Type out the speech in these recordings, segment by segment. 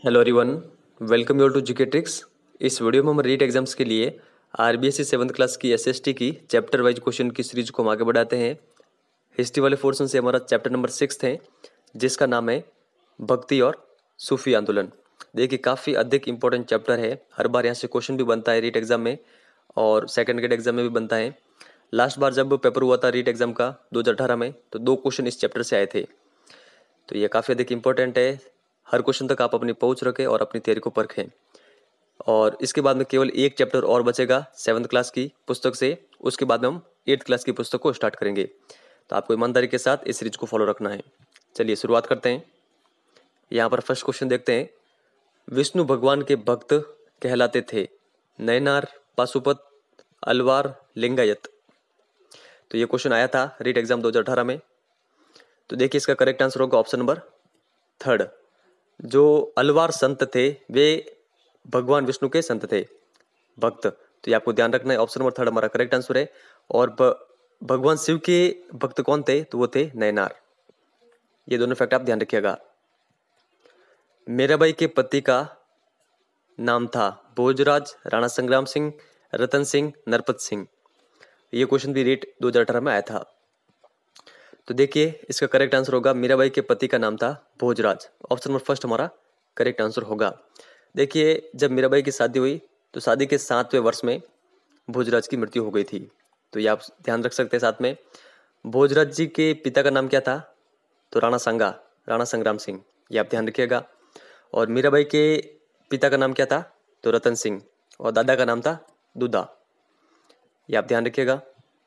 Hello everyone, welcome you to GK tricks. इस video में हम रीट एग्जाम्स के लिए आरबीएससी 7th क्लास की एसएसटी की चैप्टर वाइज क्वेश्चन की सीरीज को हम आगे बढ़ाते हैं। हिस्ट्री वाले पोर्शन से हमारा चैप्टर नंबर 6 है, जिसका नाम है भक्ति और सूफी आंदोलन। देखिए, काफ़ी अधिक इंपॉर्टेंट चैप्टर है। हर बार यहाँ से क्वेश्चन भी बनता है रीट एग्जाम में, और सेकेंड ग्रेड एग्जाम में भी बनता है। लास्ट बार जब पेपर हुआ था रीट एग्जाम का 2018 में, तो 2 क्वेश्चन इस चैप्टर से आए थे। तो ये काफ़ी अधिक इंपॉर्टेंट है। हर क्वेश्चन तक आप अपनी पहुंच रखें और अपनी तैयारी को परखें। और इसके बाद में केवल एक चैप्टर और बचेगा 7th क्लास की पुस्तक से। उसके बाद में हम 8th क्लास की पुस्तक को स्टार्ट करेंगे। तो आपको ईमानदारी के साथ इस सीरीज को फॉलो रखना है। चलिए शुरुआत करते हैं। यहाँ पर फर्स्ट क्वेश्चन देखते हैं। विष्णु भगवान के भक्त कहलाते थे नयनार, पाशुपत, अलवार, लिंगायत। तो ये क्वेश्चन आया था रीट एग्जाम 2018 में। तो देखिए, इसका करेक्ट आंसर होगा ऑप्शन नंबर 3। जो अलवार संत थे वे भगवान विष्णु के संत थे, भक्त। तो ये आपको ध्यान रखना है। ऑप्शन नंबर 3 हमारा करेक्ट आंसर है। और भगवान शिव के भक्त कौन थे? तो वो थे नयनार। ये दोनों फैक्ट आप ध्यान रखिएगा। मीराबाई के पति का नाम था भोजराज, राणा संग्राम सिंह, रतन सिंह, नरपत सिंह। ये क्वेश्चन भी रीट 2018 में आया था। तो देखिए, इसका करेक्ट आंसर होगा मीराबाई के पति का नाम था भोजराज। ऑप्शन नंबर 1 हमारा करेक्ट आंसर होगा। देखिए, जब मीराबाई की शादी हुई तो शादी के 7वें वर्ष में भोजराज की मृत्यु हो गई थी। तो ये आप ध्यान रख सकते हैं। साथ में भोजराज जी के पिता का नाम क्या था? तो राणा संग्राम सिंह। ये आप ध्यान रखिएगा। और मीराबाई के पिता का नाम क्या था? तो रतन सिंह। और दादा का नाम था दूधा। ये आप ध्यान रखिएगा।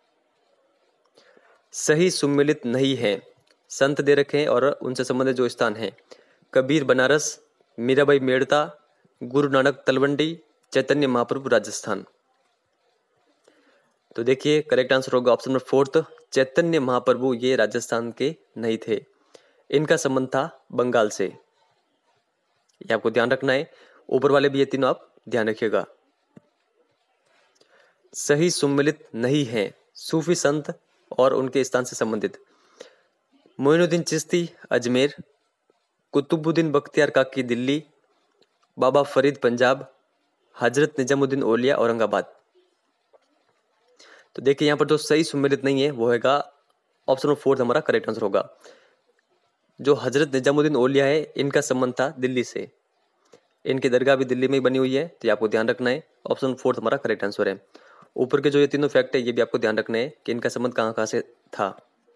सही सुमेलित नहीं है। संत दे रखे हैं और उनसे संबंधित जो स्थान है: कबीर बनारस, मीराबाई मेड़ता, गुरु नानक तलवंडी, चैतन्य महाप्रभु राजस्थान। तो देखिए, करेक्ट आंसर होगा ऑप्शन नंबर 4, चैतन्य महाप्रभु। ये राजस्थान के नहीं थे, इनका संबंध था बंगाल से। ये आपको ध्यान रखना है। ऊपर वाले भी ये तीनों आप ध्यान रखिएगा। सही सुमेलित नहीं है। सूफी संत और उनके स्थान से संबंधित: मोइनुद्दीन चिश्ती अजमेर, कुतुबुद्दीन बख्तियार काकी दिल्ली, बाबा फरीद पंजाब, हजरत निजामुद्दीन औलिया औरंगाबाद। तो देखिए, यहाँ पर जो सही सुमेलित नहीं है वो हैगा ऑप्शन नंबर 4 हमारा करेक्ट आंसर होगा। जो हजरत निजामुद्दीन औलिया है, इनका संबंध था दिल्ली से। इनकी दरगाह भी दिल्ली में ही बनी हुई है। तो ये आपको ध्यान रखना है। ऑप्शन 4 हमारा करेक्ट आंसर है। ऊपर के जो ये तीनों फैक्ट है, ये भी आपको ध्यान रखना है कि इनका संबंध कहाँ कहाँ से था।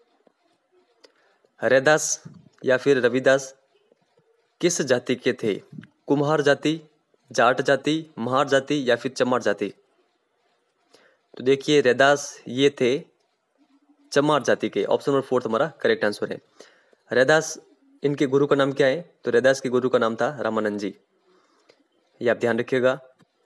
हरिदास या फिर रविदास किस जाति के थे? कुम्हार जाति, जाट जाति, महार जाति या फिर चमार जाति। तो देखिए, रैदास ये थे चमार जाति के। ऑप्शन नंबर 4 हमारा करेक्ट आंसर है। रैदास, इनके गुरु का नाम क्या है? तो रैदास के गुरु का नाम था रामानंद जी। ये आप ध्यान रखिएगा।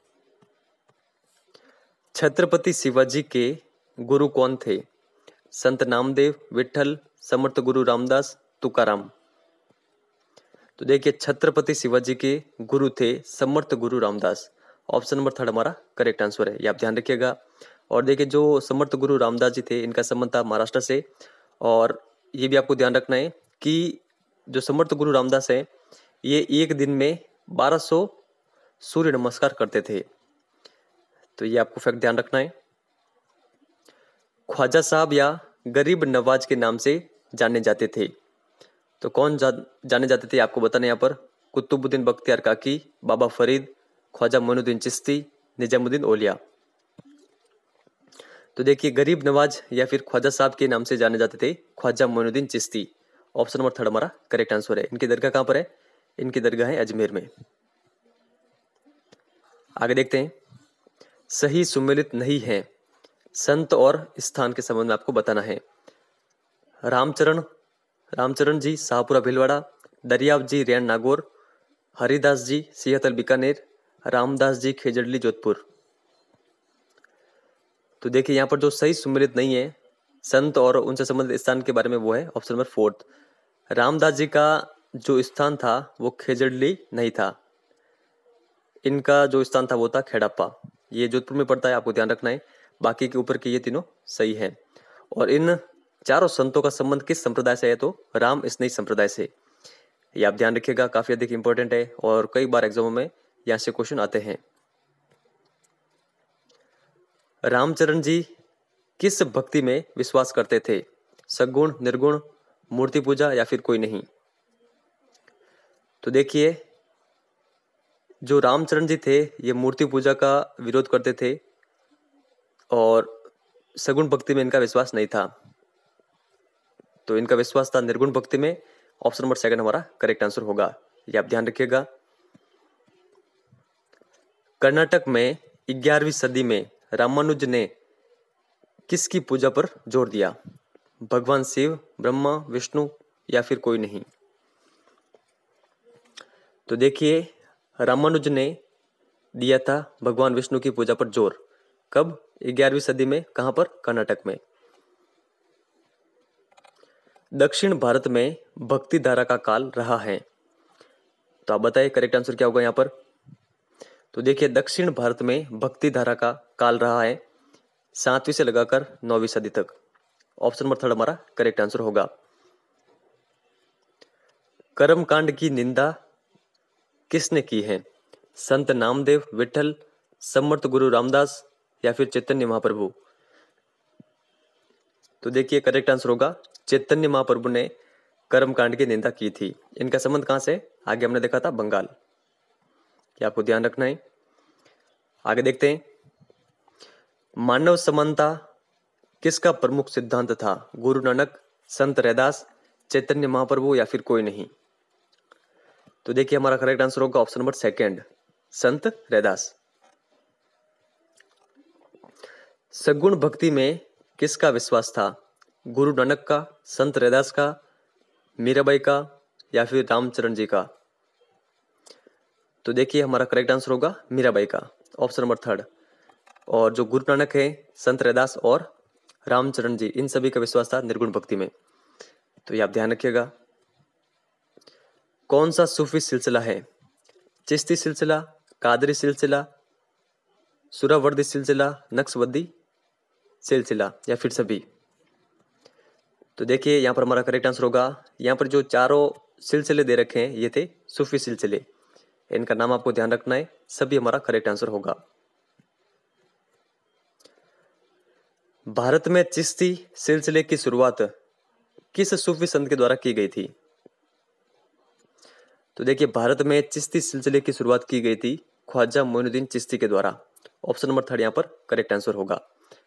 छत्रपति शिवाजी के गुरु कौन थे? संत नामदेव, विठल, समर्थ गुरु रामदास, तुकाराम। तो देखिए, छत्रपति शिवाजी के गुरु थे समर्थ गुरु रामदास। ऑप्शन नंबर 3 हमारा करेक्ट आंसर है। ये आप ध्यान रखिएगा। और देखिए, जो समर्थ गुरु रामदास जी थे, इनका संबंध था महाराष्ट्र से। और ये भी आपको ध्यान रखना है कि जो समर्थ गुरु रामदास है, ये एक दिन में 1200 सूर्य नमस्कार करते थे। तो ये आपको फैक्ट ध्यान रखना है। ख्वाजा साहब या गरीब नवाज के नाम से जाने जाते थे। तो कौन जाने जाते थे आपको बताना है यहाँ पर: कुतुबुद्दीन बख्तियार काकी, बाबा फरीद, ख्वाजा मोइनुद्दीन चिश्ती, निजामुद्दीन औलिया। तो देखिए, गरीब नवाज या फिर ख्वाजा साहब के नाम से जाने जाते थे ख्वाजा मोइनुद्दीन चिश्ती। ऑप्शन नंबर 3 हमारा करेक्ट आंसर है। इनकी दरगाह कहाँ पर है? इनकी दरगाह है अजमेर में। आगे देखते हैं। सही सुमेलित नहीं है। संत और स्थान के संबंध में आपको बताना है। रामचरण जी शाहपुरा भीलवाड़ा, दरियाव जी रेण नागौर, हरिदास जी सिहतल बीकानेर, रामदास जी खेजड़ली जोधपुर। तो देखिए, यहाँ पर जो सही सुमेलित नहीं है संत और उनसे संबंधित स्थान के बारे में, वो है ऑप्शन नंबर 4। रामदास जी का जो स्थान था वो खेजड़ली नहीं था। इनका जो स्थान था वो था खेड़प्पा। ये जोधपुर में पड़ता है, आपको ध्यान रखना है। बाकी के ऊपर के ये तीनों सही है। और इन चारों संतों का संबंध किस संप्रदाय से है? तो राम स्नेही संप्रदाय से। ये आप ध्यान रखिएगा, काफी अधिक इंपॉर्टेंट है और कई बार एग्जामों में यहाँ से क्वेश्चन आते हैं। रामचरण जी किस भक्ति में विश्वास करते थे? सगुण, निर्गुण, मूर्ति पूजा या फिर कोई नहीं? तो देखिए, जो रामचरण जी थे ये मूर्ति पूजा का विरोध करते थे और सगुण भक्ति में इनका विश्वास नहीं था, तो इनका विश्वास था निर्गुण भक्ति में। ऑप्शन नंबर सेकंड हमारा करेक्ट आंसर होगा, ये आप ध्यान रखिएगा। कर्नाटक में 11वीं सदी में रामानुज ने किसकी पूजा पर जोर दिया? भगवान शिव, ब्रह्मा, विष्णु या फिर कोई नहीं? तो देखिए, रामानुज ने दिया था भगवान विष्णु की पूजा पर जोर। कब? 11वीं सदी में। कहां पर? कर्नाटक में। दक्षिण भारत में भक्ति धारा का काल रहा है, तो आप बताइए करेक्ट आंसर क्या होगा यहाँ पर? तो देखिए, दक्षिण भारत में भक्ति धारा का काल रहा है 7वीं से लगाकर 9वीं सदी तक। ऑप्शन नंबर थर्ड हमारा करेक्ट आंसर होगा। कर्मकांड की निंदा किसने की है? संत नामदेव, विठल, समर्थ गुरु रामदास या फिर चैतन्य महाप्रभु? तो देखिए, करेक्ट आंसर होगा चैतन्य महाप्रभु ने कर्मकांड की निंदा की थी। इनका संबंध कहां से? आगे हमने देखा था बंगाल, ये आपको ध्यान रखना है। आगे देखते हैं, मानव समानता किसका प्रमुख सिद्धांत था? गुरु नानक, संत रैदास, चैतन्य महाप्रभु या फिर कोई नहीं? तो देखिए, हमारा करेक्ट आंसर होगा option number second, Sant Raidas. सगुण भक्ति में किसका विश्वास था? गुरु नानक का, संत रैदास का, मीराबाई का या फिर रामचरण जी का? तो देखिए, हमारा करेक्ट आंसर होगा मीराबाई का, ऑप्शन नंबर थर्ड। और जो गुरु नानक है, संत रैदास और रामचरण जी, इन सभी का विश्वास था निर्गुण भक्ति में। तो ये आप ध्यान रखिएगा। कौन सा सूफी सिलसिला है? चिश्ती सिलसिला, कादरी सिलसिला, सुरावर्दी सिलसिला, नक्शबंदी सिलसिला या फिर सभी? तो देखिए, यहाँ पर हमारा करेक्ट आंसर होगा, यहाँ पर जो चारों सिलसिले दे रखे हैं ये थे सूफी सिलसिले। इनका नाम आपको ध्यान रखना है, सभी हमारा करेक्ट आंसर होगा। भारत में चिश्ती सिलसिले की शुरुआत किस सूफी संत के द्वारा की गई थी? तो देखिए, भारत में चिश्ती सिलसिले की शुरुआत की गई थी ख्वाजा मोइनुद्दीन चिश्ती के द्वारा। ऑप्शन नंबर थर्ड यहाँ पर करेक्ट आंसर होगा।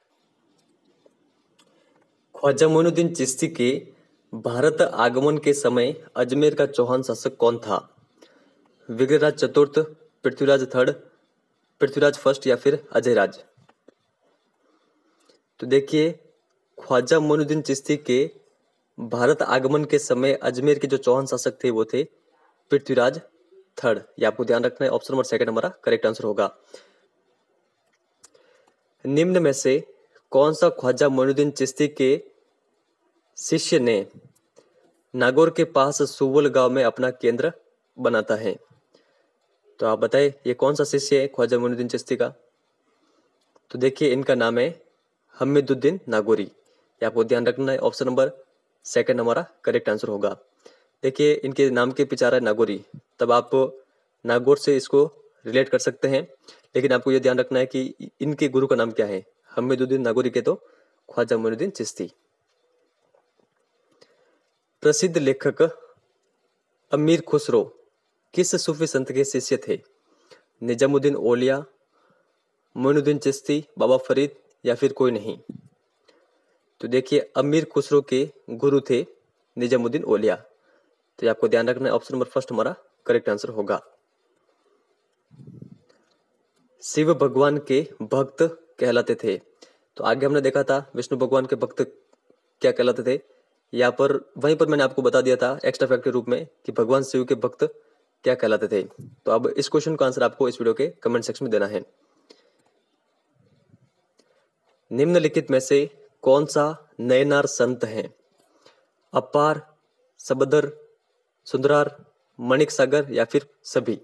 ख्वाजा मोइनुद्दीन चिश्ती के भारत आगमन के समय अजमेर का चौहान शासक कौन था? विग्रहराज चतुर्थ, पृथ्वीराज थर्ड, पृथ्वीराज फर्स्ट या फिर अजयराज? तो देखिए, ख्वाजा मोइनुद्दीन चिश्ती के भारत आगमन के समय अजमेर के जो चौहान शासक थे वो थे पृथ्वीराज थर्ड। ये आपको ध्यान रखना है, ऑप्शन नंबर सेकंड हमारा करेक्ट आंसर होगा। निम्न में से कौन सा ख्वाजा मोइनुद्दीन चिश्ती के शिष्य ने नागौर के पास सुवल गांव में अपना केंद्र बनाता है? तो आप बताइए, ये कौन सा शिष्य है ख्वाजा मोइनुद्दीन चिश्ती का? तो देखिए, इनका नाम है हमीदुद्दीन नागौरी। ये आपको ध्यान रखना है, ऑप्शन नंबर सेकंड हमारा करेक्ट आंसर होगा। देखिए, इनके नाम के पीछे आ रहा है नागौरी, तब आप नागौर से इसको रिलेट कर सकते हैं, लेकिन आपको ये ध्यान रखना है कि इनके गुरु का नाम क्या है। हमीदुद्दीन नागौरी के तो ख्वाजा मोइनुद्दीन चिश्ती। प्रसिद्ध लेखक अमीर खुसरो किस सूफी संत के शिष्य थे? निजामुद्दीन औलिया, मोइनुद्दीन चिश्ती, बाबा फरीद या फिर कोई नहीं? तो देखिए, अमीर खुसरो के गुरु थे निजामुद्दीन औलिया। तो ये आपको ध्यान रखना है, ऑप्शन नंबर फर्स्ट हमारा करेक्ट आंसर होगा। शिव भगवान के भक्त कहलाते थे, तो आगे हमने देखा था विष्णु भगवान के भक्त क्या कहलाते थे। यहाँ पर वहीं पर मैंने आपको बता दिया था एक्स्ट्रा फैक्ट के रूप में कि भगवान शिव के भक्त क्या कहलाते थे। तो अब इस क्वेश्चन का आंसर आपको इस वीडियो के कमेंट सेक्शन में देना है। निम्नलिखित में से कौन सा नयनार संत है? अपार, सबदर, सुंदरार, मणिक सागर या फिर सभी?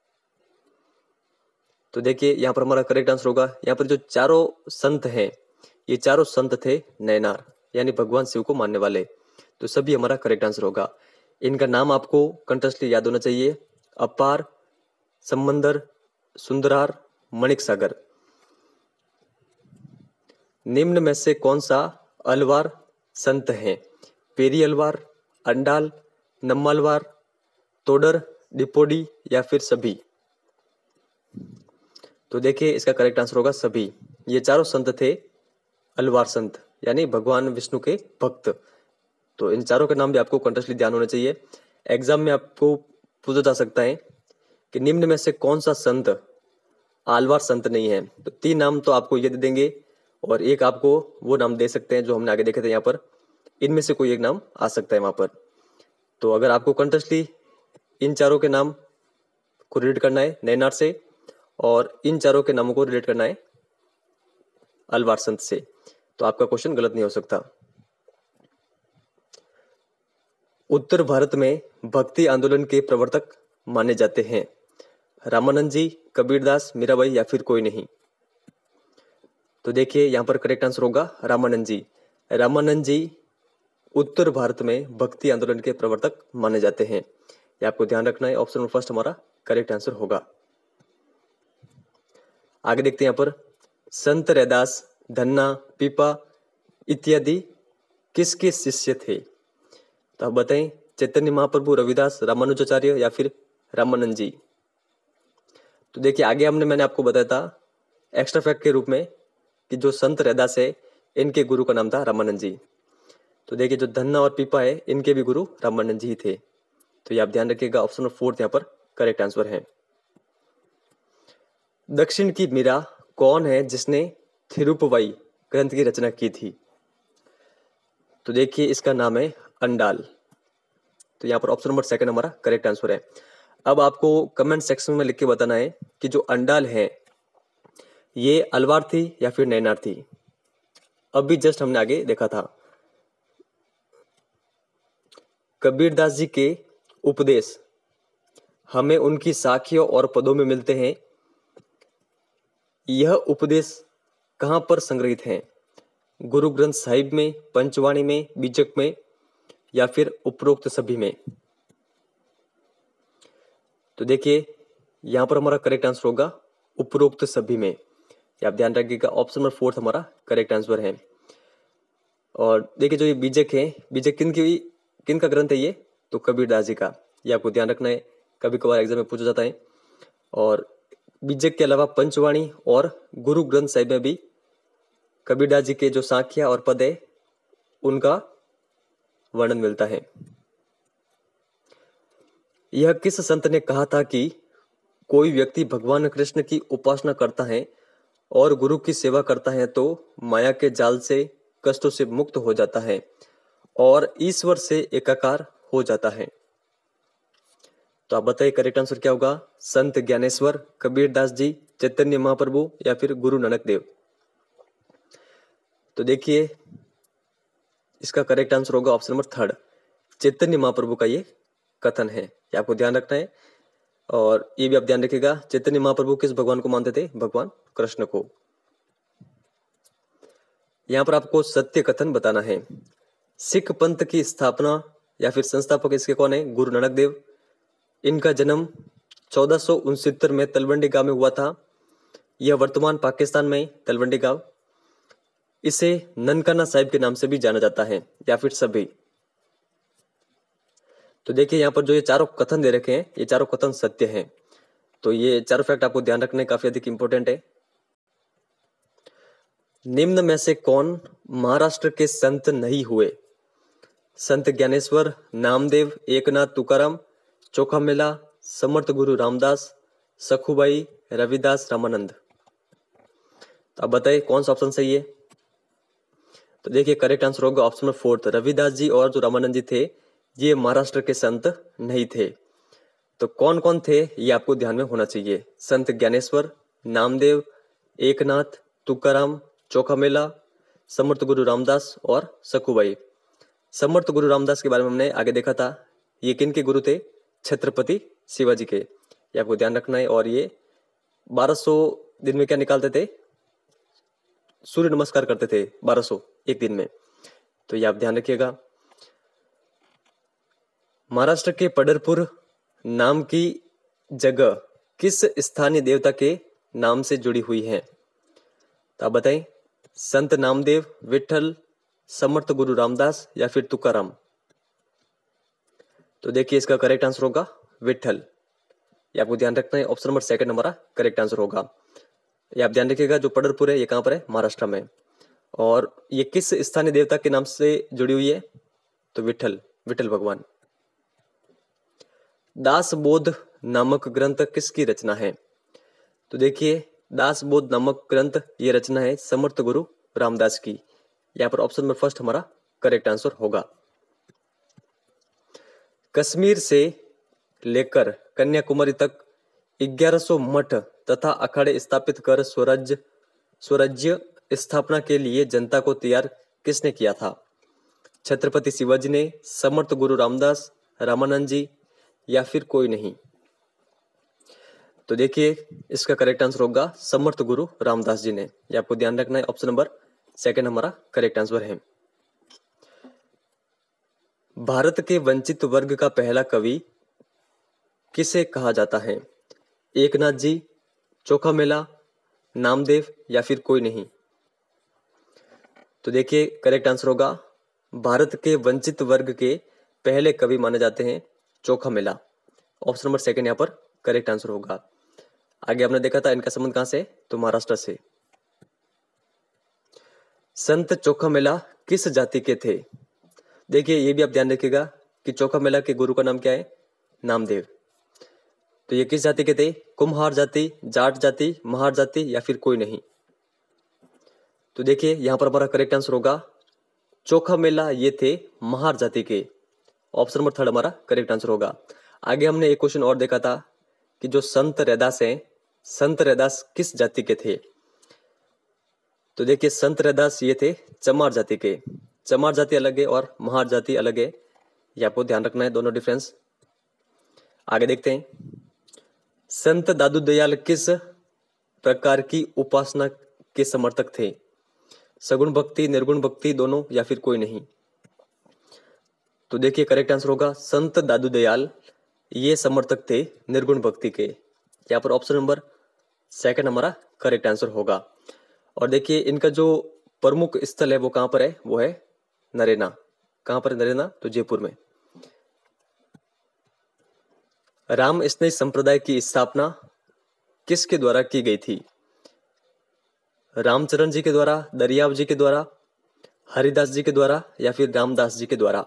तो देखिए, यहाँ पर हमारा करेक्ट आंसर होगा, यहाँ पर जो चारों संत हैं ये चारों संत थे नयनार, यानी भगवान शिव को मानने वाले। तो सभी हमारा करेक्ट आंसर होगा। इनका नाम आपको कंटिन्यूअसली याद होना चाहिए। अपार, समंदर, सुंदरार, मणिक सागर। निम्न में से कौन सा अलवार संत है? पेरी अलवार, अंडाल, नम्मालवार, तोडर, डिपोडी या फिर सभी? तो देखिए इसका करेक्ट आंसर होगा सभी। ये चारों संत थे अलवार संत, यानी भगवान विष्णु के भक्त। तो इन चारों के नाम भी आपको कंटिन्यूअसली ध्यान होना चाहिए। एग्जाम में आपको पूछा जा सकता है कि निम्न में से कौन सा संत आलवार संत नहीं है। तो 3 नाम तो आपको ये दे देंगे और एक आपको वो नाम दे सकते हैं जो हमने आगे देखे थे यहाँ पर। इनमें से कोई एक नाम आ सकता है वहां पर। तो अगर आपको कंटिन्यूअसली इन चारों के नाम को रिलेट करना है नैनार से और इन चारों के नामों को रिलेट करना है अलवार संत से, तो आपका क्वेश्चन गलत नहीं हो सकता। उत्तर भारत में भक्ति आंदोलन के प्रवर्तक माने जाते हैं रामानंद जी, कबीरदास, मीराबाई या फिर कोई नहीं? तो देखिए यहाँ पर करेक्ट आंसर होगा रामानंद जी। रामानंद जी उत्तर भारत में भक्ति आंदोलन के प्रवर्तक माने जाते हैं। ये आपको ध्यान रखना है। ऑप्शन नंबर फर्स्ट हमारा करेक्ट आंसर होगा। आगे देखते हैं यहाँ पर संत रैदास, धन्ना, पीपा इत्यादि किसके शिष्य थे? तो आप बताएं चैतन्य महाप्रभु, रविदास, रामानुजाचार्य या फिर रामानंद जी? तो देखिए आगे मैंने आपको बताया था एक्स्ट्रा फैक्ट के रूप में कि जो संत रैदास है इनके गुरु का नाम था रामानंद जी। तो देखिए जो धन्ना और पीपा है इनके भी गुरु रामानंद जी ही थे। तो ये आप ध्यान रखिएगा। ऑप्शन नंबर 4 यहाँ पर करेक्ट आंसर है। दक्षिण की मीरा कौन है जिसने थिरुपवई ग्रंथ की रचना की थी? तो देखिए इसका नाम है अंडाल। तो यहाँ पर ऑप्शन नंबर 2 हमारा करेक्ट आंसर है। अब आपको कमेंट सेक्शन में लिख के बताना है कि जो अंडाल है ये अलवार थी या फिर नैनार थी। अभी जस्ट हमने आगे देखा था कबीरदास जी के उपदेश हमें उनकी साखियों और पदों में मिलते हैं। यह उपदेश कहां पर संग्रहित हैं? गुरु ग्रंथ साहिब में, पंचवाणी में, बीजक में या फिर उपरोक्त सभी में? तो देखिए यहां पर हमारा करेक्ट आंसर होगा उपरोक्त सभी में। आप ध्यान रखिएगा। ऑप्शन नंबर 4 हमारा करेक्ट आंसर है। और देखिए जो ये बीजक है, बीजक किन का ग्रंथ है ये? तो कबीरदास जी का। ये आपको ध्यान रखना है, कभी कभार एग्जाम में पूछा जाता है। और बीजक के अलावा पंचवाणी और गुरु ग्रंथ साहिब में भी कबीरदास जी के जो साखिया और पद है उनका वर्णन मिलता है। यह किस संत ने कहा था कि कोई व्यक्ति भगवान कृष्ण की उपासना करता है और गुरु की सेवा करता है तो माया के जाल से, कष्टों से मुक्त हो जाता है और ईश्वर से एकाकार हो जाता है? तो आप बताइए करेक्ट आंसर क्या होगा? संत ज्ञानेश्वर, कबीरदास जी, चैतन्य महाप्रभु या फिर गुरु नानक देव? तो देखिए इसका करेक्ट आंसर होगा ऑप्शन नंबर 3 चैतन्य महाप्रभु का ये कथन है। ये आपको ध्यान रखना है। और ये भी आप ध्यान रखिएगा चैतन्य महाप्रभु किस भगवान को मानते थे? भगवान कृष्ण को। यहां पर आपको सत्य कथन बताना है। सिख पंथ की स्थापना या फिर संस्थापक इसके कौन है? गुरु नानक देव। इनका जन्म 1469 में तलवंडी गांव में हुआ था। यह वर्तमान पाकिस्तान में तलवंडी गांव। इसे ननकाना साहिब के नाम से भी जाना जाता है या फिर सभी? तो देखिए यहाँ पर जो ये चारों कथन दे रखे हैं ये चारों कथन सत्य हैं। तो ये चारों फैक्ट आपको ध्यान रखने काफी अधिक इंपॉर्टेंट है। निम्न में से कौन महाराष्ट्र के संत नहीं हुए? संत ज्ञानेश्वर, नामदेव, एकनाथ, तुकाराम, चोखामेला, समर्थ गुरु रामदास, सखुबाई, रविदास, रामानंद? तो आप बताइए कौन सा ऑप्शन सही है? तो देखिए करेक्ट आंसर होगा ऑप्शन नंबर 4 रविदास जी और जो रामानंद जी थे ये महाराष्ट्र के संत नहीं थे। तो कौन कौन थे ये आपको ध्यान में होना चाहिए। संत ज्ञानेश्वर, नामदेव, एकनाथ, तुकाराम, चोखामेला, समर्थ गुरु रामदास और सखुबाई। समर्थ गुरु रामदास के बारे में हमने आगे देखा था। ये किन के गुरु थे? छत्रपति शिवाजी के। ये आपको ध्यान रखना है। और ये 1200 दिन में क्या निकालते थे? सूर्य नमस्कार करते थे 1200 एक दिन में। तो ये आप ध्यान रखिएगा। महाराष्ट्र के पंढरपुर नाम की जगह किस स्थानीय देवता के नाम से जुड़ी हुई है? तो आप बताएं, संत नामदेव, विठल, समर्थ गुरु रामदास या फिर तुकाराम। तो देखिए इसका करेक्ट आंसर होगा विठल। ये आपको ध्यान रखना है, ऑप्शन नंबर सेकंड हमारा करेक्ट आंसर होगा। ये आप ध्यान रखिएगा, जो पंढरपुर है ये कहां पर है? महाराष्ट्र में। और ये किस स्थानीय देवता के नाम से जुड़ी हुई है? तो विठल, विठल भगवान। दासबोध नामक ग्रंथ किसकी रचना है? तो देखिए दासबोध नामक ग्रंथ ये रचना है समर्थ गुरु रामदास की। यहाँ पर ऑप्शन नंबर फर्स्ट हमारा करेक्ट आंसर होगा। कश्मीर से लेकर कन्याकुमारी तक 1100 मठ तथा अखाड़े स्थापित कर स्वराज्य स्थापना के लिए जनता को तैयार किसने किया था? छत्रपति शिवाजी ने, समर्थ गुरु रामदास, रामानंद जी या फिर कोई नहीं। तो देखिए इसका करेक्ट आंसर होगा समर्थ गुरु रामदास जी ने। ये आपको ध्यान रखना है, ऑप्शन नंबर सेकंड हमारा करेक्ट आंसर है। भारत के वंचित वर्ग का पहला कवि किसे कहा जाता है? एकनाथ जी, चोखा मेला, नामदेव या फिर कोई नहीं। तो देखिए करेक्ट आंसर होगा भारत के वंचित वर्ग के पहले कवि माने जाते हैं Chokha Mela. Option number second यहाँ पर करेक्ट आंसर होगा। आगे आपने देखा था इनका संबंध कहां से? तो महाराष्ट्र से। संत चोखा मेला किस जाति के थे? देखिए ये भी आप ध्यान रखिएगा कि चोखा मेला के गुरु का नाम क्या है? नामदेव। तो ये किस जाति के थे? कुम्हार जाति, जाट जाति, महार जाति या फिर कोई नहीं। तो देखिए यहां पर हमारा करेक्ट आंसर होगा चोखा मेला ये थे महार जाति के। ऑप्शन नंबर थर्ड हमारा करेक्ट आंसर होगा। आगे हमने एक क्वेश्चन और देखा था कि जो संत रैदास हैं, संत रैदास किस जाति के थे? तो देखिए संत रैदास ये थे चमार जाति के। चमार जाति अलग है और महार जाति अलग है, ये आपको ध्यान रखना है, दोनों डिफरेंस। आगे देखते हैं, संत दादू दयाल किस प्रकार की उपासना के समर्थक थे? सगुण भक्ति, निर्गुण भक्ति, दोनों या फिर कोई नहीं। तो देखिए करेक्ट आंसर होगा संत दादू दयाल ये समर्थक थे निर्गुण भक्ति के। यहाँ पर ऑप्शन नंबर सेकंड हमारा करेक्ट आंसर होगा। और देखिए इनका जो प्रमुख स्थल है वो कहां पर है? वो है नरेना। कहां पर है नरेना? तो जयपुर में। राम स्नेही संप्रदाय की स्थापना किसके द्वारा की गई थी? रामचरण जी के द्वारा, दरियाव जी के द्वारा, हरिदास जी के द्वारा या फिर रामदास जी के द्वारा।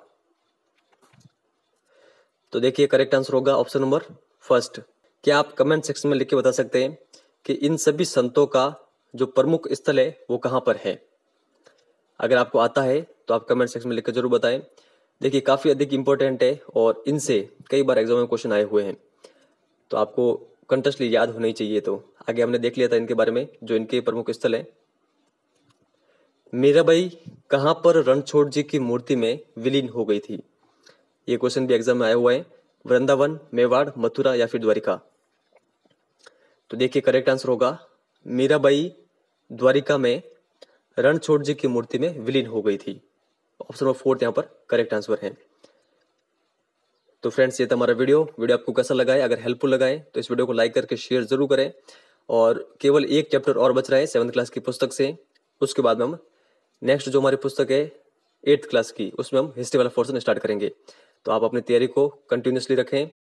तो देखिए करेक्ट आंसर होगा ऑप्शन नंबर फर्स्ट। क्या आप कमेंट सेक्शन में लिख के बता सकते हैं कि इन सभी संतों का जो प्रमुख स्थल है वो कहां पर है? अगर आपको आता है तो आप कमेंट सेक्शन में लिख कर जरूर बताएं। देखिए काफी अधिक इंपॉर्टेंट है और इनसे कई बार एग्जाम में क्वेश्चन आए हुए हैं, तो आपको कंटेस्टली याद होनी चाहिए। तो आगे हमने देख लिया था इनके बारे में, जो इनके प्रमुख स्थल है। मीराबाई कहां पर रणछोड़ जी की मूर्ति में विलीन हो गई थी? ये क्वेश्चन भी एग्जाम में आया हुआ है। वृंदावन, मेवाड़, मथुरा या फिर द्वारिका। तो देखिए करेक्ट आंसर होगा मीराबाई द्वारिका में रणछोड़ जी की मूर्ति में विलीन हो गई थी। ऑप्शन नंबर फोर्थ यहाँ पर करेक्ट आंसर है। तो फ्रेंड्स ये था हमारा वीडियो आपको कैसा लगा है? अगर हेल्पफुल लगा है तो इस वीडियो को लाइक करके शेयर जरूर करें। और केवल एक चैप्टर और बच रहा है 7th क्लास की पुस्तक से, उसके बाद में हम नेक्स्ट जो हमारी पुस्तक है 8th क्लास की, उसमें हम हिस्ट्री वाला पोर्शन स्टार्ट करेंगे। तो आप अपनी तैयारी को कंटिन्यूसली रखें